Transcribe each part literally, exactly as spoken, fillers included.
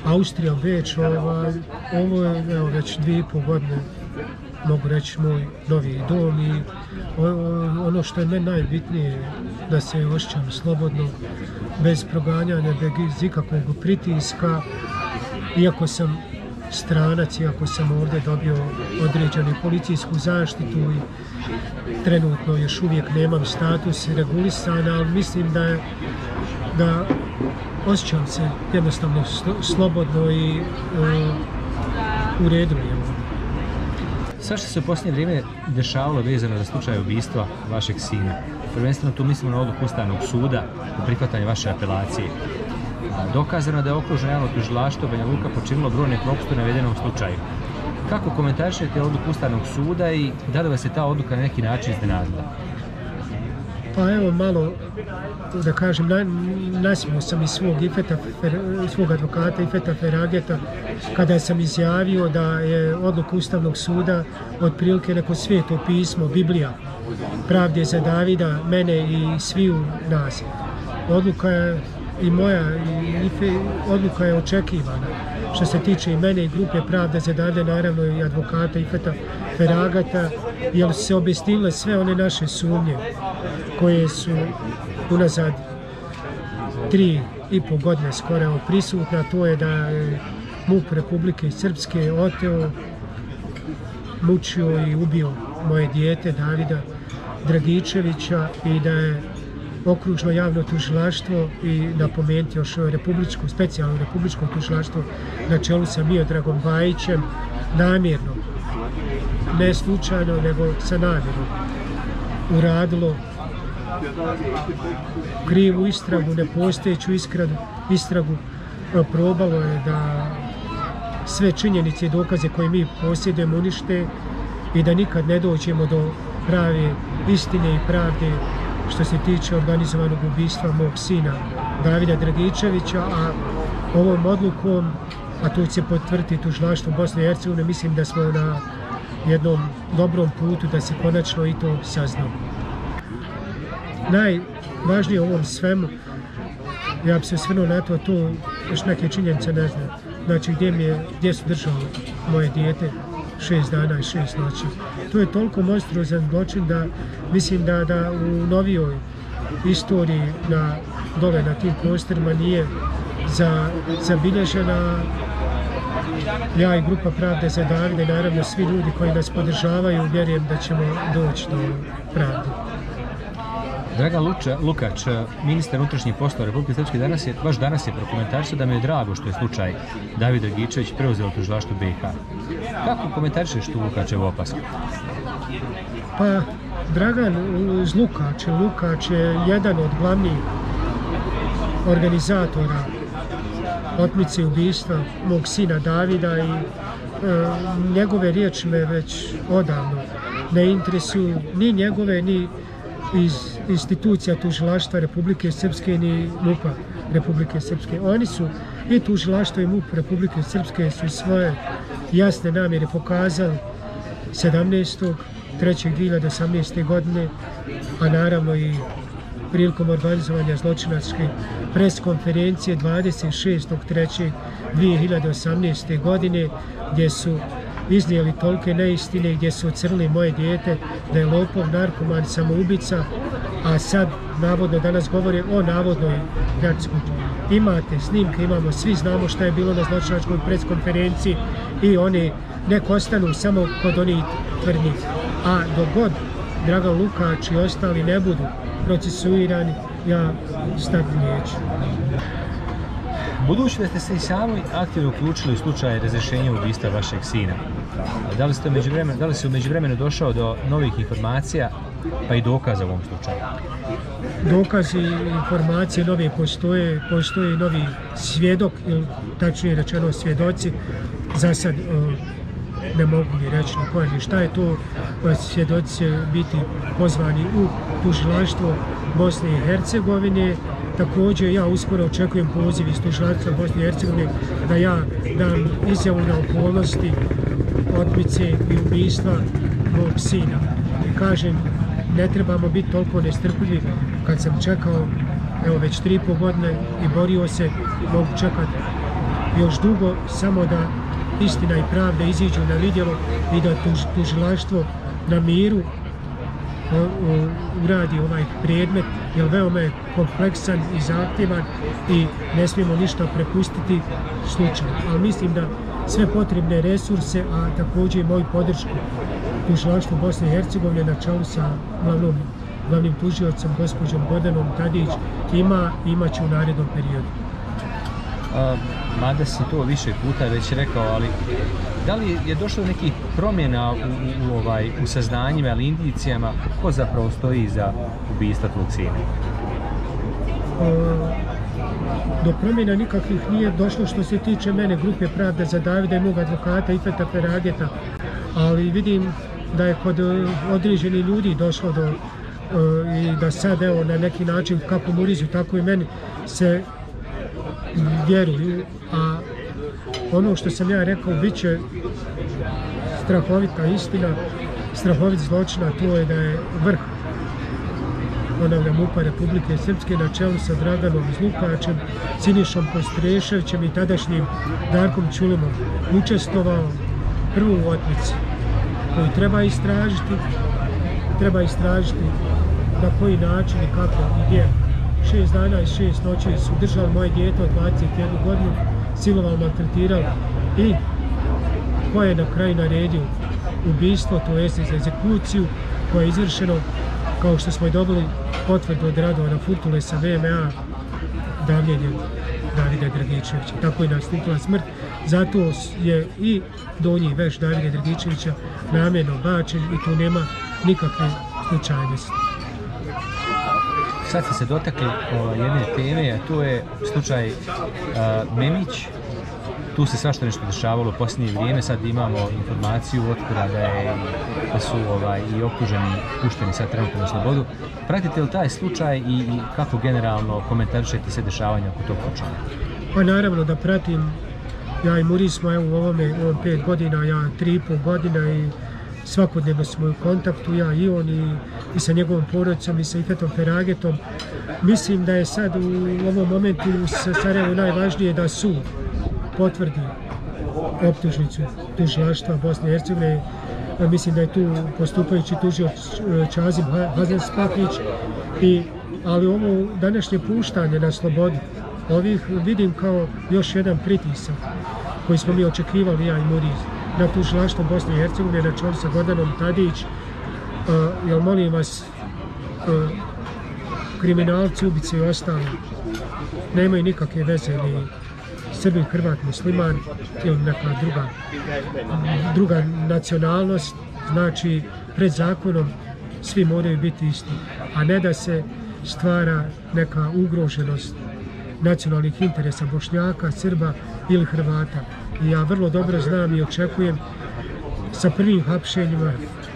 Austrija, Beč, ovaj, ovo je evo, već dvije i pol godine, mogu reći, moj novi dom i ono što je meni najbitnije da se osjećam slobodno, bez proganjanja, bez ikakvog pritiska, iako sam stranac, iako sam ovdje dobio određenu policijsku zaštitu i trenutno još uvijek nemam status regulisan, ali mislim da je da osjećam se jednostavno slobodno i uh, u redu je ovo. Sve što se u posljednje vrijeme dešavalo vezano za slučaj ubistva vašeg sina, prvenstveno tu mislimo na odluku Ustavnog suda u prihvatanju vaše apelacije. Dokazano da je okružno javno tužilaštvo Banja Luka počinilo brojne propuste u navedenom slučaju. Kako komentarišete odluku Ustavnog suda i da li vas je ta odluka na neki način iznenadila? Pa evo malo, da kažem, na, nasmio sam iz svog, Ifeta, svog advokata Ifeta Ferageta kada sam izjavio da je odluka Ustavnog suda otprilike neko sveto pismo, Biblija, pravde za Davida, mene i sviju nas. Odluka je i moja, i Ife, odluka je očekivana. Što se tiče i mene i grupe Pravda za Davida, naravno i advokata Ifeta Feragata, jer su se obistinile sve one naše sumnje koje su unazad tri i po godine skoro prisutna, to je da je MUP Republike Srpske oteo, mučio i ubio moje dijete Davida Dragičevića i da je okružno javno tužilaštvo i napomenuti još republičko, specijalno republičko tužilaštvo na čelu sa Miodragom Bajićem namjerno, ne slučajno, nego sa namjerom uradilo krivu istragu, nepostojeću istragu, istragu probalo je da sve činjenice i dokaze koje mi posjedujemo unište i da nikad ne dođemo do prave istine i pravde što se tiče organizovanog ubistva mog sina Davida Dragičevića, a ovom odlukom, a to će se potvrditi tužilaštvo Bosne i Hercegovine, mislim da smo na jednom dobrom putu da se konačno i to sazna. Najvažnije u ovom svemu, ja bi se osvrnuo na to, to još neke činjenice ne znam, znači gdje, mi je, gdje su držali moje dijete šest dana i šest noći. To je toliko monstruozan zločin da mislim da, da u novijoj istoriji na, dole na tim prostorima nije za, zabilježena. Ja i grupa Pravde za Davide, naravno svi ljudi koji nas podržavaju, vjerujem da ćemo doći do pravde. Dragan Luča, Lukač, ministar unutrašnjih poslova Republike Srpske, danas je, baš danas je prokomentarisao da mi je drago što je slučaj David Dragičević preuzeo tužilaštvo B i H. Kako komentarišeš tu Lukačevu opasku? Pa, Dragan iz Lukač, Lukač je jedan od glavnih organizatora otmice ubistva mog sina Davida i e, njegove riječi me već odavno ne interesuju ni njegove, ni iz institucija tužilaštva Republike Srpske ni MUP-a Republike Srpske. Oni su, i tužilaštvo i MUP Republike Srpske su svoje jasne namjere pokazali sedamnaestog trećeg dve hiljade osamnaeste. godine, a naravno i prilikom organizovanja zločinačke preskonferencije dvadeset šestog trećeg dve hiljade osamnaeste. godine, gdje su iznijeli tolike neistine, gdje su ocrnili moje dijete da je lopov, narkoman, samoubica, a sad navodno danas govore o navodnoj pljačci. Imate snimke, imamo, svi znamo šta je bilo na zločinačkoj preskonferenciji i oni nek ostanu samo kod onih tvrdnji. A dok god Dragan Lukač i ostali ne budu procesuirani, ja stati neću. Budući da ste se i sami aktivno uključili u slučaj razrješenja ubistva vašeg sina, da li ste u međuvremenu, da li se u međuvremenu došao do novih informacija pa i dokaza u ovom slučaju? Dokazi i informacije nove postoje, postoje novi svjedok, ili tačnije rečeno svjedoci. Za sad ne mogu ni reći na koje ni šta je to, svjedoci će biti pozvani u tužilaštvo Bosne i Hercegovine. Također ja uskoro očekujem poziv iz tužilaštva Bosne i Hercegovine da ja dam izjavu na okolnosti otmice i ubistva mog sina. I kažem, ne trebamo biti toliko nestrpljivi. Kad sam čekao evo već tri i pol godine i borio se, mogu čekati još dugo, samo da istina i pravda iziđu na vidjelo i da tuž, tužilaštvo na miru o, o, uradi ovaj predmet, jer veoma je kompleksan i zahtjevan i ne smijemo ništa prepustiti slučaju. Ali mislim da sve potrebne resurse, a također i moju podršku tužilaštvu Bosne i Hercegovine na čelu sa glavnom, glavnim tužiocem gospođom Gordanom Tadić ima i imat će u narednom periodu. A, mada si to više puta već rekao, ali da li je došlo do nekih promjena u, u, u, ovaj, u saznanjima ili indicijama ko zapravo stoji za ubistva tvog sina? Do promjena nikakvih nije došlo što se tiče mene, grupe Pravda za Davida i mog advokata Ifeta Ferageta, ali vidim da je kod određenih ljudi došlo do i da sad evo na neki način kako Murizu tako i meni se vjeruju, a ono što sam ja rekao bit će strahovita istina, strahovit zločina, to je da je vrh, ponavljam, M U P A Republike Srpske na čelu sa Draganom Zlukačem, Sinišom Kostreševićem i tadašnjim Darkom Ćulimom učestvovao prvu u otmici koju treba istražiti, treba istražiti na koji način i kako i gdje. Šest dana i šest noći su držali moje dijete od dvadeset jednu godinu, silovali, maltretirali i ko je na kraju naredio ubijstvo, to jest za egzekuciju koja je izvršeno, kao što smo i dobili potvrdu od Radovana Furtule sa V M A, davljenjem Davida Dragičevića. Tako je nastupila smrt, zato je i donji veš Davida Dragičevića namjerno bačen i tu nema nikakve slučajnosti. Sad ste se dotakli o, jedne teme, a to je slučaj a, Memić. Tu se svašta nešto dešavalo u posljednje vrijeme, sad imamo informaciju otkada da, je, da su ovaj, i optuženi pušteni sad trenutno na slobodu. Pratite li taj slučaj i, i kako generalno komentarišete se dešavanja oko tog slučaja? Pa naravno da pratim, ja i Muri smo evo, u ovome, u ovom pet godina, ja tri i pol godina i svakodnevno smo u kontaktu, ja i on i, i sa njegovom porodicom i sa Ifetom Feragetom. Mislim da je sad u ovom momentu u Sarajevu najvažnije da sud potvrdi optužnicu tužilaštva Bosne i Hercegovine. Mislim da je tu postupajući tužioc Čazim Hazanspahić, i ali ovo današnje puštanje na slobodu ovih vidim kao još jedan pritisak koji smo mi očekivali, ja i Muriz, na tužilaštvo Bosne i Hercegovine na čelu sa Gordanom Tadić. Uh, jel molim vas, uh, kriminalci, ubice i ostali nemaju nikakve veze ni Srbin, Hrvat, musliman ili neka druga, druga nacionalnost. Znači, pred zakonom svi moraju biti isti, a ne da se stvara neka ugroženost nacionalnih interesa Bošnjaka, Srba ili Hrvata. I ja vrlo dobro znam i očekujem sa prvim hapšenjima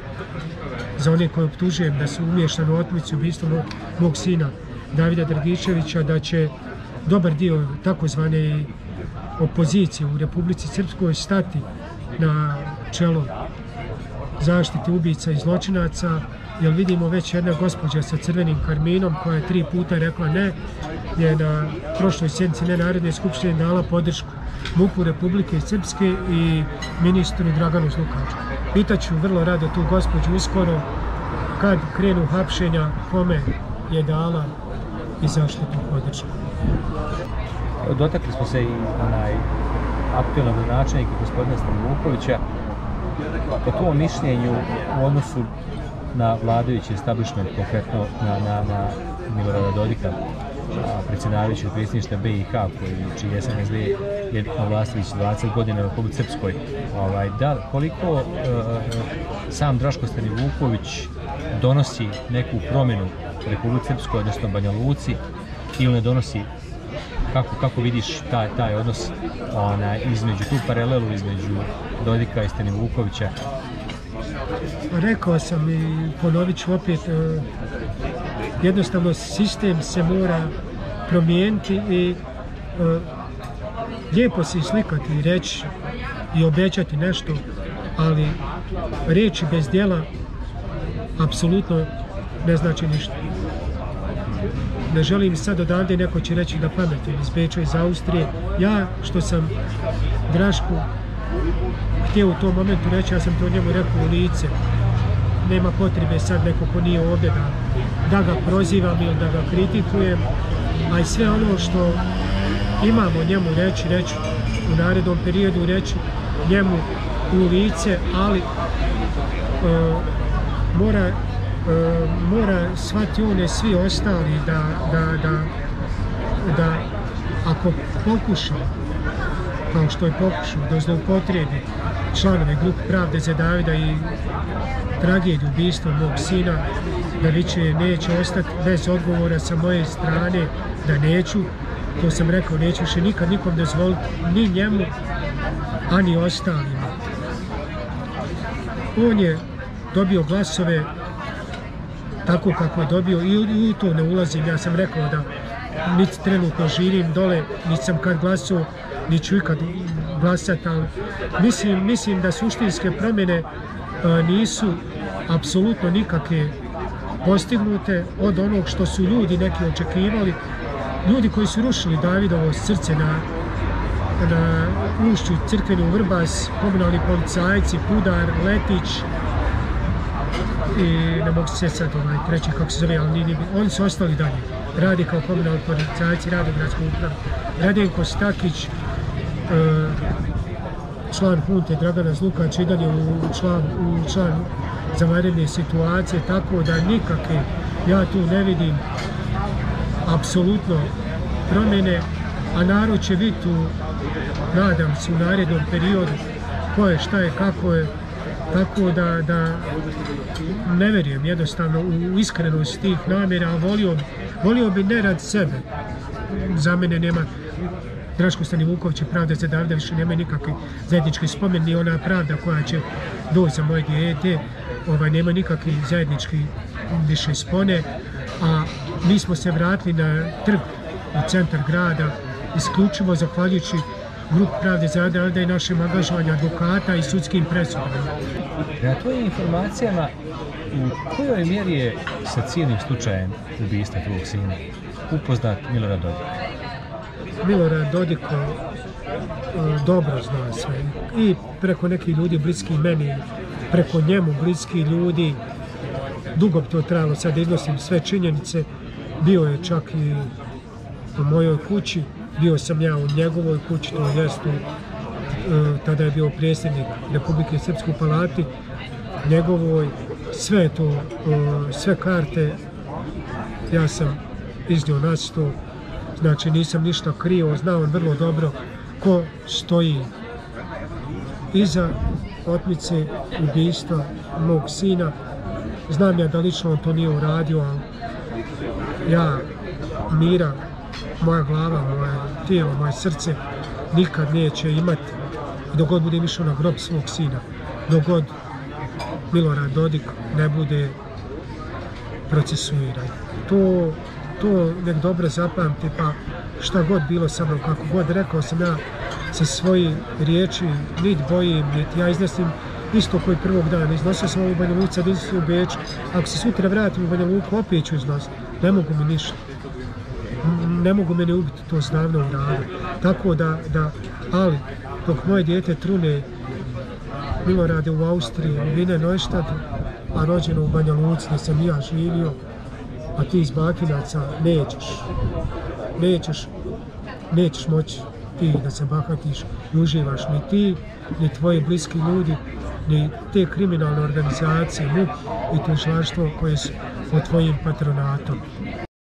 za one koje optužujem da su umještani u otmicu ubistvo mog sina Davida Dragičevića, da će dobar dio takozvane opozicije u Republici Srpskoj stati na čelo zaštite ubica i zločinaca, jer vidimo već jedna gospođa sa crvenim karminom koja je tri puta rekla ne, je na prošloj sjednici Nenarodne skupštine dala podršku M U P U Republike Srpske i ministru Draganu Zlukaču. Pitaću vrlo rado tu gospođu uskoro kad krenu hapšenja kome je dala i zašto tu podršku. Dotakli smo se i onaj aktualnog načelnika gospodina Stanivukovića. Po tvojom mišljenju u odnosu na vladajući establishment, konkretno na, na, na Milorada Dodika, predsjedavajućeg predsjedništva B i H, koji čiji S N S D je na vlasti već dvadeset godina u Republici Srpskoj. Ovaj, da, koliko uh, sam Draško Stanivuković donosi neku promjenu u Republici Srpskoj, odnosno Banja Luci, ili ne donosi? Kako, kako vidiš taj, taj odnos ona, između tu paralelu između Dodika i Stanivukovića? Rekao sam i ponovit ću opet, jednostavno sistem se mora promijeniti i lijepo se slikati i reći i obećati nešto, ali riječi bez djela apsolutno ne znači ništa. ne želim sad odavde, neko će reći da pametim iz Beča, iz Austrije. Ja što sam Drašku htio u tom momentu reći, ja sam to njemu rekao u lice. Nema potrebe sad neko ko nije ovdje da, da ga prozivam ili da ga kritikujem, a i sve ono što imamo njemu reći, reći u narednom periodu, reći njemu u lice, ali uh, mora, uh, mora shvati one svi ostali da, da, da, da ako pokuša, kao što je pokušao, da zloupotrebi članove grupe Pravde za Davida i tragediju ubistva mog sina, da više neće ostati bez odgovora sa moje strane, da neću, to sam rekao, neću više nikad nikom dozvoliti, ni njemu, a ni ostalima. On je dobio glasove tako kako je dobio i u to ne ulazim. Ja sam rekao da niti trenutno živim dole, niti sam kad glasao, niti ću ikad glasati, ali mislim, mislim da suštinske promjene a, nisu apsolutno nikakve postignute od onog što su ljudi neki očekivali. Ljudi koji su rušili Davidovo srce na, na ušću crkveni u Vrbas, komunalni policajci, Pudar, Letić i ne mogu se sad ovaj treći kako se zove, ali nije, nije, oni su ostali dalje. Radi kao komunalni policajci, radi u gradskoj upravi. Radenko Stakić, član hunte Dragana Zlukač i dalje u član, u član za vanredne situacije, tako da nikakve ja tu ne vidim apsolutno promjene, a narod će vidjeti, nadam se, u narednom periodu ko je, šta je, kako je, tako da, da ne vjerujem jednostavno u iskrenost tih namjera, a volio, volio bi ne rad sebe. Za mene nema Draško Stanivuković i Pravda za Davida više nema nikakve zajedničke spomen, ni ona pravda koja će doći za moje dijete, ovaj, nema nikakve zajedničke više spone, a mi smo se vratili na trg u centar grada isključivo zahvaljujući grupu Pravde za Davida i našem angažovanju advokata i sudskim presudama. Na tvojim informacijama, u kojoj mjeri je sa cijelim slučajem ubistva tvojeg sina upoznat Milorad Dodik? Milorad Dodiko dobro zna sve i preko nekih ljudi bliski meni, preko njemu bliski ljudi, dugo bi to trebalo, sad iznosim sve činjenice, bio je čak i u mojoj kući, bio sam ja u njegovoj kući, to jest u, tada je bio predsjednik Republike Srpske u palati, njegovoj, sve to, sve karte, ja sam iznio na sto. Znači nisam ništa krio, znao on vrlo dobro ko stoji iza otmice ubistva mog sina. Znam ja da lično on to nije uradio, ali ja, mira, moja glava, moje tijelo, moje srce nikad neće imati dok god budem išao na grob svog sina, dok god Milorad Dodik ne bude procesuiran. To To nek dobro zapamti, pa šta god bilo sa mnom, kako god rekao sam ja sa svojih riječi, nit bojim, nit ja iznosim isto koji prvog dana. Iznosio sam u Banja Luci, sad iznosim u Beču. Ako se sutra vratim u Banja Luku, opet ću iznositi. Ne mogu mi ništa. Ne mogu mene ubiti, to znavno u radu. Tako da, da, ali dok moje dijete trune Milorade u Austriji, u Vine Neuštadu, a rođeno u Banja Luci, da sam ja živio, a ti iz Bakinaca nećeš, nećeš, nećeš moći ti da se bahatiš i uživaš, ni ti, ni tvoji bliski ljudi, ni te kriminalne organizacije, M U P i tužilaštvo koje su pod tvojim patronatom.